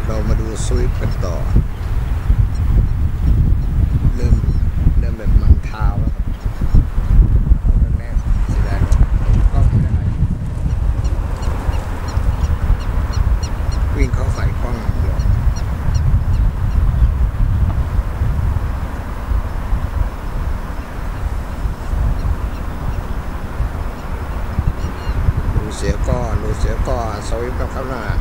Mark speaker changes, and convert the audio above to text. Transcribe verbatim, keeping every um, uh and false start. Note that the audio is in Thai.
Speaker 1: เรามาดูสวิฟต์กันต่อเริ่มเริ่มแบบมันเท้าแล้วครับเอาแรกๆเสียดายก็ไม่ได้วิ่งเข้าใส่กล้องเดียวดูเสียก่อนดูเสียก่อนสวิฟต์นะครับนะ